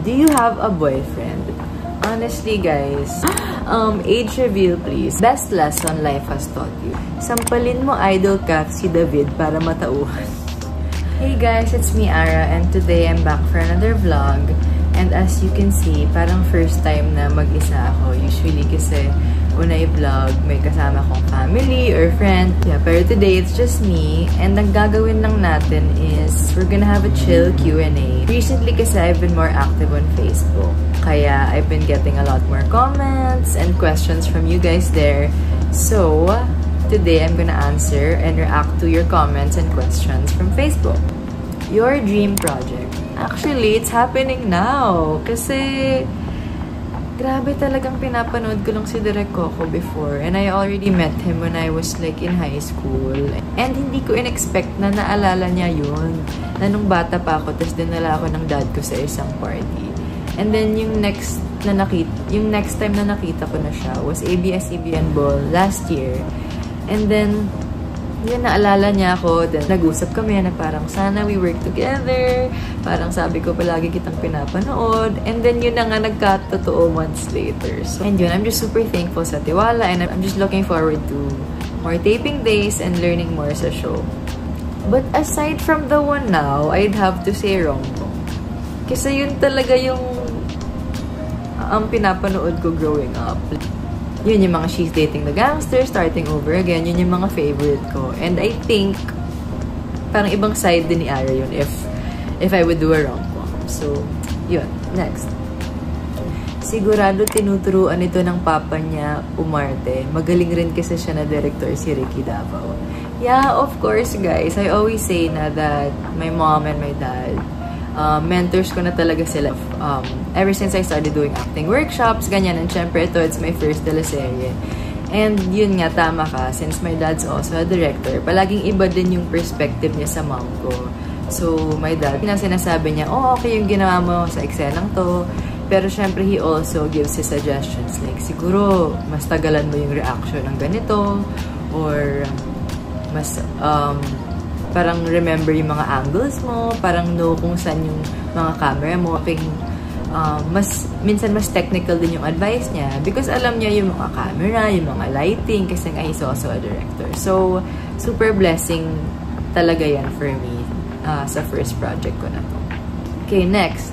Do you have a boyfriend? Honestly, guys, age reveal please. Best lesson life has taught you. Sampalin mo idol Kath si David para matauhan. Hey guys, it's me Ara and today I'm back for another vlog. And as you can see, parang first time na mag-isa ako. Usually kasi una i-vlog, may kasama akong family or friend. Yeah, pero today it's just me. And ang gagawin lang natin is we're gonna have a chill Q&A. Recently kasi I've been more active on Facebook. Kaya I've been getting a lot more comments and questions from you guys there. So, today I'm gonna answer and react to your comments and questions from Facebook. Your dream project. Actually, it's happening now. Kasi, grabe talagang pinapanood ko lang si Direk Coco before. And I already met him when I was like in high school. And hindi ko in-expect na naalala niya yun. Na nung bata pa ako, tapos dinala ako ng dad ko sa isang party. And then yung next time na nakita ko na siya was ABS-CBN Ball last year. And then, yun, naalala niya ako. Then, nag-usap kami na parang sana we work together. Parang sabi ko palagi kitang pinapanood. And then, yun na nga nagkatotoo months later. So, and yun, I'm just super thankful sa tiwala. And I'm just looking forward to more taping days and learning more sa show. But aside from the one now, I'd have to say rom-com. Kasi yun talaga yung ang pinapanood ko growing up. Yun yung mga She's Dating the Gangster, Starting Over Again, yun yung mga favorite ko. And I think, parang ibang side din ni Ara yun if I would do a rom-com. So, yun. Next. Sigurado tinuturuan ito ng papa niya umarte. Magaling rin kasi siya na director si Ricky Davao. Yeah, of course guys. I always say na that my mom and my dad, mentors ko na talaga sila. Ever since I started doing acting workshops, ganyan. And syempre, ito, it's my first teleserye. And yun nga, tama ka. Since my dad's also a director, palaging iba din yung perspective niya sa mom ko. So, my dad, sinasabi niya, oh, okay yung ginawa mo sa eksenang to. Pero syempre, he also gives his suggestions. Like, siguro, mas tagalan mo yung reaction ng ganito. Or, mas, parang remember yung mga angles mo, parang know kung saan yung mga camera mo. Minsan mas technical din yung advice niya because alam niya yung mga camera, yung mga lighting kasi nga he's also a director. So, super blessing talaga yan for me sa first project ko na to. Okay, next.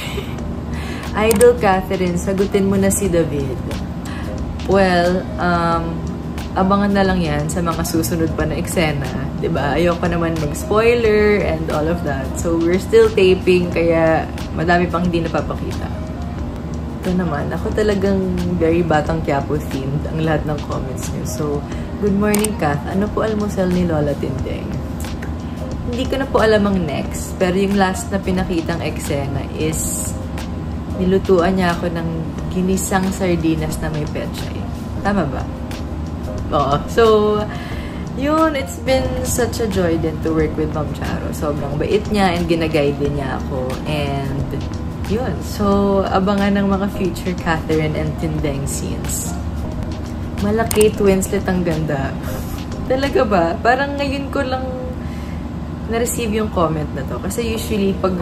Idol Catherine, sagutin mo na si David. Well, abangan na lang yan sa mga susunod pa na eksena. Diba? Ayoko naman mag-spoiler and all of that. So, we're still taping, kaya madami pang hindi napapakita. Ito naman, ako talagang very Batang Quiapo themed ang lahat ng comments niyo. So, good morning, Kath. Ano po almusal ni Lola Tindeng? Hindi ko na po alam ang next, pero yung last na pinakitang eksena is nilutuan niya ako ng ginisang sardinas na may pechay. Tama ba? Oo. So, yun, it's been such a joy din to work with Ma'am Charo. Sobrang bait niya and ginaguide din niya ako. And, yun. So, abangan ng mga future Catherine and Tindeng scenes. Malaki, Winslet ang ganda. Talaga ba? Parang ngayon ko lang na-receive yung comment na to. Kasi usually, pag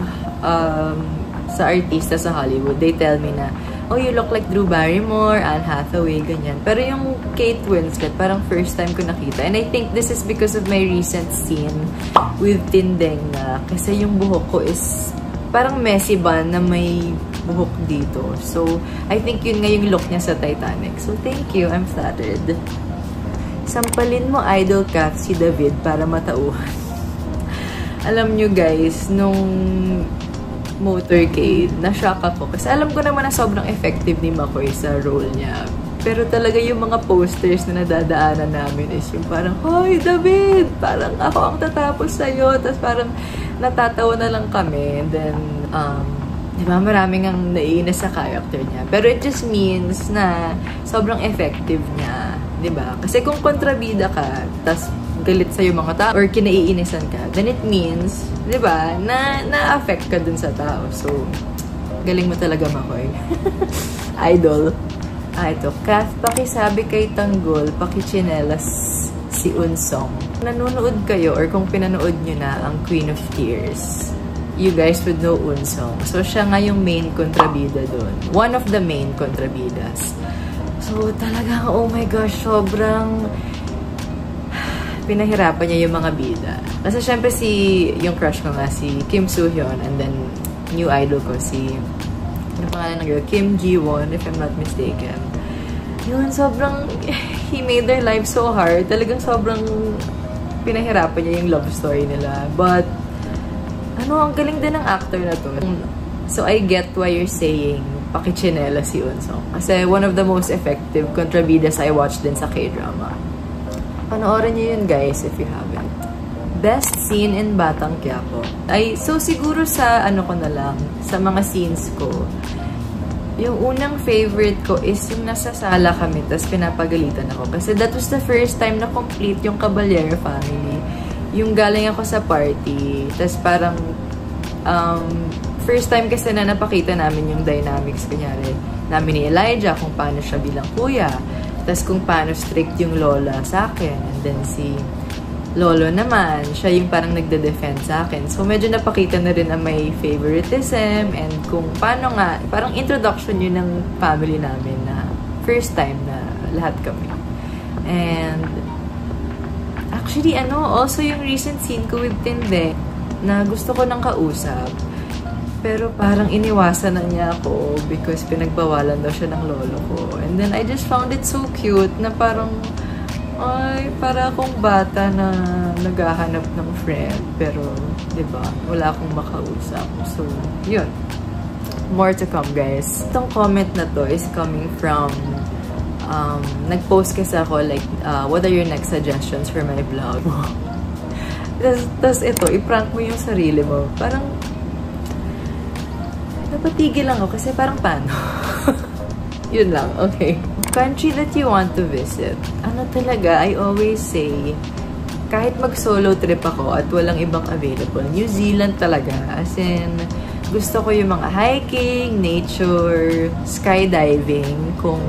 sa artista sa Hollywood, they tell me na, oh, you look like Drew Barrymore, Anne Hathaway, ganyan. Pero yung Kate Winslet, parang first time ko nakita. And I think this is because of my recent scene with Tindeng na kasi yung buhok ko is parang messy ba na may buhok dito. So, I think yun nga yung look niya sa Titanic. So, thank you. I'm flattered. Sampalin mo idol Kath si David para matauhan. Alam nyo guys, nung motorcade, na-shock ako. Kasi alam ko naman na sobrang effective ni McCoy sa role niya. Pero talaga yung mga posters na nadadaanan namin is yung parang, hoy, David! Parang ako ang tatapos sa'yo. Tapos parang natatawa na lang kami. And then, di ba, maraming ang naiinis sa character niya. Pero it just means na sobrang effective niya. Di ba? Kasi kung kontrabida ka, tas galit sa'yo mga tao, or kinaiinisan ka, then it means, di ba, na-affect ka dun sa tao. So, galing mo talaga, Makoy. Idol. Ito. Kath, pakisabi kay Tanggol, pakichinelas si Unsong. Nanonood kayo, or kung pinanood nyo na ang Queen of Tears, you guys would know Unsong. So, siya nga yung main kontrabida doon. One of the main kontrabidas. So, talagang, oh my gosh, sobrang pinahirapan niya yung mga bida. Kasi syempre yung crush ko nga, si Kim Soo-hyun, and then new idol ko, ano pangalan ng girl? Kim Ji-won, if I'm not mistaken. Yun, sobrang, he made their life so hard. Talagang sobrang pinahirapan niya yung love story nila. But, ang galing din ng actor na to. So, I get why you're saying pakichinela si Unsong. Kasi one of the most effective kontrabidas I watched din sa K-drama. Panoorin niyo yun, guys, if you haven't. Best scene in Batang Quiapo. So siguro sa ko na lang, sa mga scenes ko, yung unang favorite ko is yung nasa sala kami, tas pinapagalitan ako. Kasi that was the first time na complete yung Caballero family. Yung galing ako sa party, tas parang, first time kasi na napakita namin yung dynamics, kunyari, namin ni Elijah, kung paano siya bilang kuya. Tas kung paano strict yung lola sa akin. And then si lolo naman, siya yung parang nagde-defend sa akin. So medyo napakita na rin ang may favoritism and kung paano nga, parang introduction yun ng family namin na first time na lahat kami. And actually, also yung recent scene ko with Tinde na gusto ko nang kausap. Pero parang iniwasan na niya ako because pinagbawalan daw siya ng lolo ko. And then I just found it so cute na parang, para akong bata na naghahanap ng friend. Pero, diba, wala akong makausap. So, yun. More to come, guys. Itong comment na to is coming from, nag-post kasi ako like, what are your next suggestions for my vlog? Tapos ito, i-prank mo yung sarili mo. Parang, napatigil lang ako kasi parang paano? Yun lang, okay. Country that you want to visit. Talaga, I always say, kahit mag-solo trip ako at walang ibang available, New Zealand talaga. As in, gusto ko yung mga hiking, nature, skydiving, kung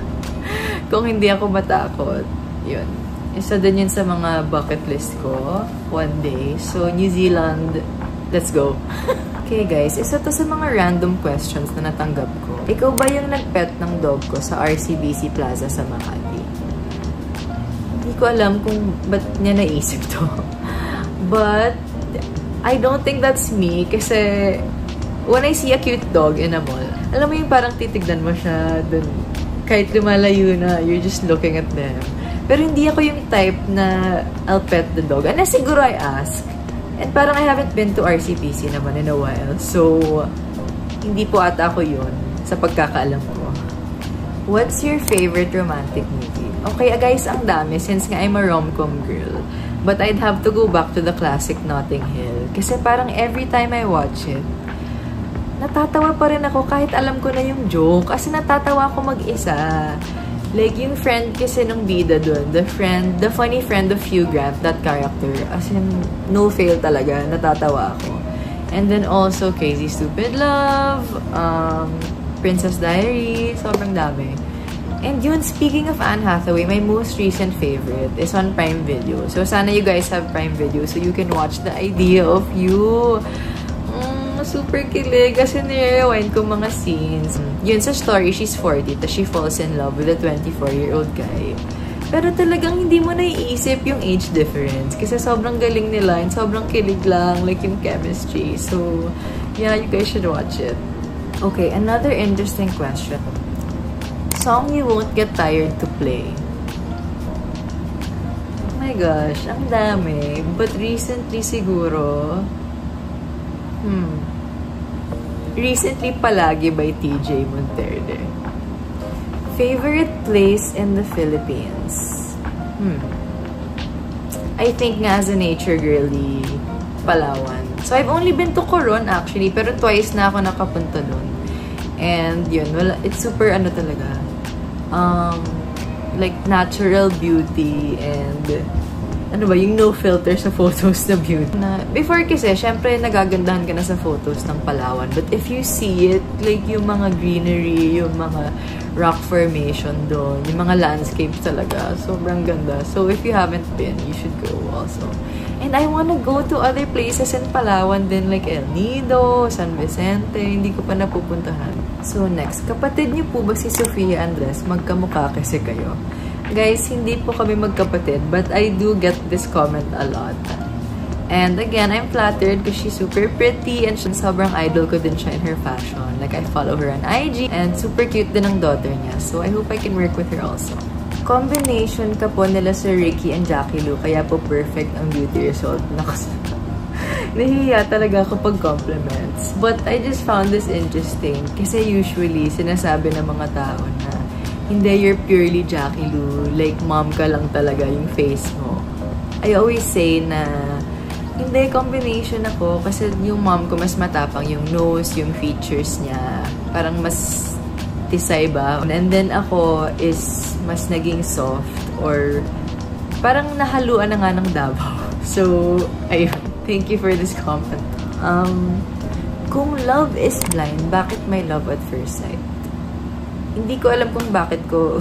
hindi ako matakot. Yun. Isa din yun sa mga bucket list ko one day. So, New Zealand, let's go. Okay guys, isa to sa mga random questions na natanggap ko. Ikaw ba yung nag-pet ng dog ko sa RCBC Plaza sa Makati? Hindi ko alam kung ba't niya naisip to. But, I don't think that's me kasi when I see a cute dog in a mall, alam mo yung parang titignan mo siya dun. Kahit lumalayo na, you're just looking at them. Pero hindi ako yung type na I'll pet the dog. Unless siguro I ask. And parang I haven't been to RCBC naman in a while. So, hindi po ata ako yun sa pagkakaalam ko. What's your favorite romantic movie? Okay, guys, ang dami since nga I'm a rom-com girl. But I'd have to go back to the classic Notting Hill. Kasi parang every time I watch it, natatawa pa rin ako kahit alam ko na yung joke. Kasi natatawa ako mag-isa. Like, yung friend kasi nung bida dun, the funny friend of Hugh Grant, that character, as in, no fail talaga, natatawa ako. And then also, Crazy Stupid Love, Princess Diaries, sobrang dami. And yun, speaking of Anne Hathaway, my most recent favorite is on Prime Video. So, sana you guys have Prime Video so you can watch The Idea of You. Super kilig kasi nire-rewind ko mga scenes. Yun, sa story, she's 40, tapos she falls in love with a 24-year-old guy. Pero talagang hindi mo naiisip yung age difference kasi sobrang galing nila and sobrang kilig lang, like yung chemistry. So, yeah, you guys should watch it. Okay, another interesting question. Song you won't get tired to play. Oh my gosh, ang dami. But recently siguro, recently Palagi by TJ Monterde. Favorite place in the Philippines? I think nga as a nature girly, Palawan. So I've only been to Coron actually, pero twice na ako nakapunta dun. And yun, well, it's super talaga. Like natural beauty and yung no filter sa photos na beauty. Before kasi, syempre, nagagandahan ka na sa photos ng Palawan. But if you see it, like yung mga greenery, yung mga rock formation doon, yung mga landscapes talaga, sobrang ganda. So if you haven't been, you should go also. And I wanna go to other places in Palawan din, like El Nido, San Vicente. Hindi ko pa napupuntahan. So next, kapatid niyo po ba si Sofia Andres? Magkamukha kasi kayo. Guys, hindi po kami magkapatid, but I do get this comment a lot. And again, I'm flattered because she's super pretty and sobrang idol ko din siya in her fashion. Like, I follow her on IG and super cute din ang daughter niya. So, I hope I can work with her also. Combination ka po nila Sir Ricky and Jackie Lou, kaya po perfect ang beauty result. Nahihiya talaga ako pag compliments. But I just found this interesting kasi usually, sinasabi ng mga tao na hindi, you're purely Jackie Lou. Like, mom ka lang talaga yung face mo. I always say na hindi, combination ako. Kasi yung mom ko mas matapang yung nose, yung features niya. Parang mas tisay ba. And then ako is mas naging soft or parang nahaluan na nga ng Davao. So, ayun. Thank you for this comment. Kung love is blind, bakit may love at first sight? Hindi ko alam kung bakit ko...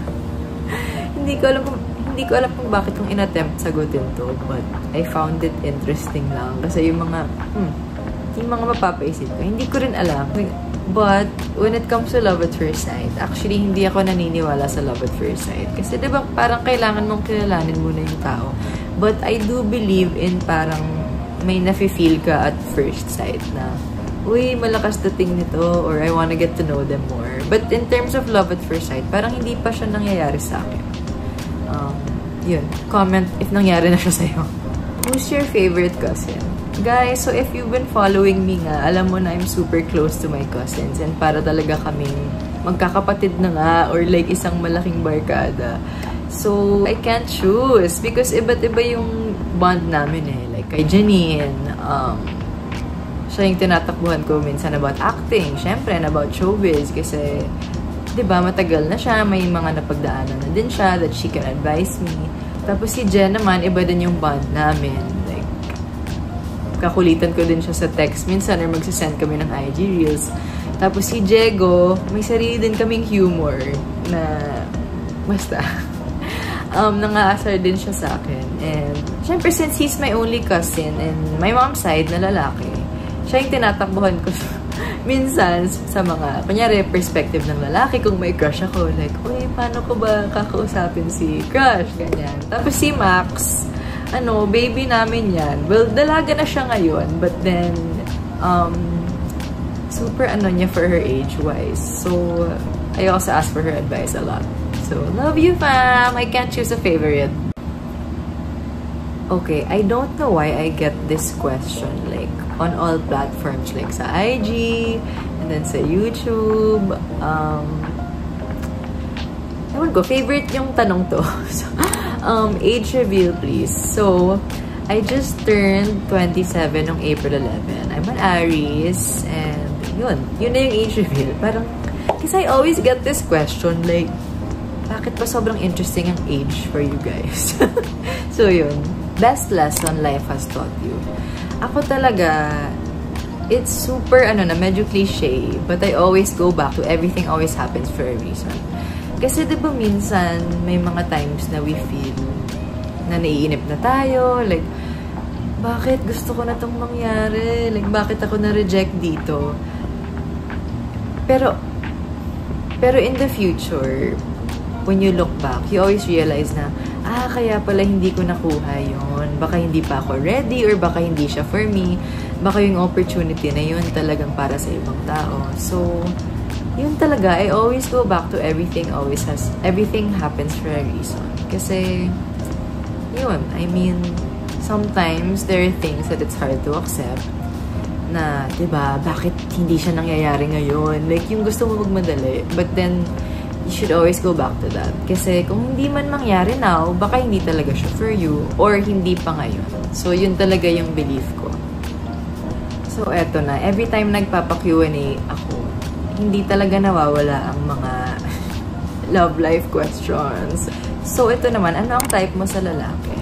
Hindi ko alam kung bakit kong inattempt sagutin to, but I found it interesting lang. Kasi yung mga mapapaisip ko, hindi ko rin alam. But, when it comes to love at first sight, actually, hindi ako naniniwala sa love at first sight. Kasi, diba, parang kailangan mong kilalanin muna yung tao. But, I do believe in parang may nafe-feel ka at first sight na, uy, malakas dating nito, or I wanna get to know them more. But, in terms of love at first sight, parang hindi pa siya nangyayari sa akin. Yun. Comment if nangyari na siya sa'yo. Who's your favorite cousin? Guys, so if you've been following me nga, alam mo na I'm super close to my cousins and para talaga kaming magkakapatid na nga or like isang malaking barkada. So, I can't choose because iba't iba yung bond namin eh. Like kay Janine, siya yung tinatakbuhan ko minsan about acting. Syempre, and about showbiz kasi diba, matagal na siya, may mga napagdaanan na din siya that she can advise me. Tapos si Jen naman, iba din yung bond namin. Like, kakulitan ko din siya sa text minsan or magsasend kami ng IG Reels. Tapos si Diego, may sarili din kaming humor na basta, nangaasar din siya sa akin. And, syempre, since he's my only cousin and my mom's side na lalaki, siya yung tinatakbuhan ko minsan sa mga, kunyari, perspective ng lalaki, kung may crush ako, like, uy, paano ko ba kakausapin si crush? Ganyan. Tapos si Max, baby namin yan. Well, dalaga na siya ngayon, but then, super niya for her age-wise. So, I also ask for her advice a lot. So, love you, fam! I can't choose a favorite. Okay, I don't know why I get this question, like, on all platforms, like sa IG, and then sa YouTube. Ewan ko, favorite yung tanong to. So, age reveal, please. So, I just turned 27 on April 11. I'm an Aries, and yun na yung age reveal. Parang, kasi I always get this question, like, bakit pa sobrang interesting ang age for you guys? So, yun. Best lesson life has taught you. Ako talaga, it's super, medyo cliche, but I always go back to everything always happens for a reason. Kasi diba minsan, may mga times na we feel na naiinip na tayo, like, bakit gusto ko na itong mangyari? Like, bakit ako na-reject dito? Pero in the future, when you look back, you always realize na, kaya pala hindi ko nakuha yun. Baka hindi pa ako ready or baka hindi siya for me. Baka yung opportunity na yun talagang para sa ibang tao. So, yun talaga. I always go back to everything happens for a reason. Kasi, yun. I mean, sometimes there are things that it's hard to accept na, diba, bakit hindi siya nangyayari ngayon? Like, yung gusto mo magmadali. But then, you should always go back to that. Kasi kung hindi man mangyari now, baka hindi talaga siya for you or hindi pa ngayon. So, yun talaga yung belief ko. So, eto na. Every time nagpapa-Q&A ako, hindi talaga nawawala ang mga love life questions. So, ito naman, ano ang type mo sa lalaki?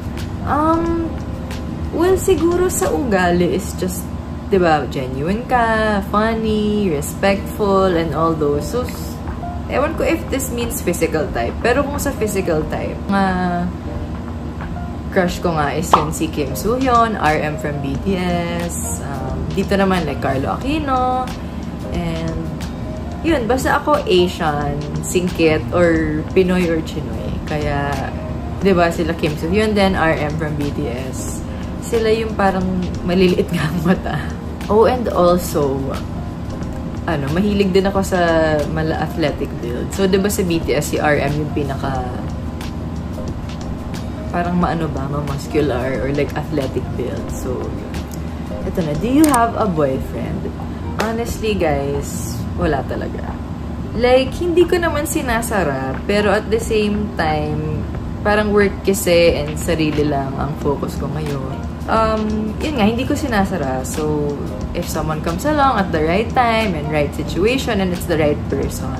Well, siguro sa ugali is just, diba, genuine ka, funny, respectful, and all those. So, ewan ko if this means physical type. Pero kung sa physical type, crush ko nga is yun si Kim Soo-hyun, RM from BTS. Dito naman, like, Carlo Aquino. And, yun, basta ako Asian, singkit, or Pinoy or Chinoy. Kaya, diba, sila Kim Soo-hyun din, RM from BTS. Sila yung parang maliliit nga ang mata. Oh, and also, mahilig din ako sa athletic build. So, diba sa BTS, si RM yung pinaka parang muscular or like athletic build. So, ito na. Do you have a boyfriend? Honestly, guys, wala talaga. Like, hindi ko naman sinasara, pero at the same time, parang work kasi and sarili lang ang focus ko ngayon. Yun nga, hindi ko sinasara. So, if someone comes along at the right time and right situation and it's the right person,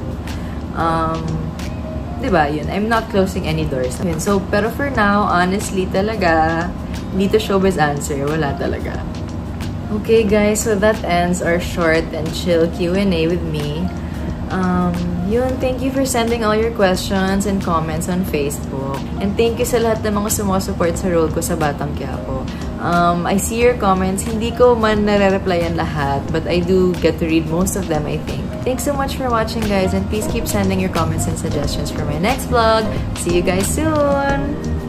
diba, yun, I'm not closing any doors. Yun, so, pero for now, honestly talaga, dito showbiz answer, wala talaga. Okay, guys, so that ends our short and chill Q&A with me. Yun, thank you for sending all your questions and comments on Facebook. And thank you sa lahat ng mga sumusupport sa role ko sa Batang Quiapo. I see your comments. Hindi ko man nare-replyan lahat, but I do get to read most of them, I think. Thanks so much for watching, guys, and please keep sending your comments and suggestions for my next vlog. See you guys soon!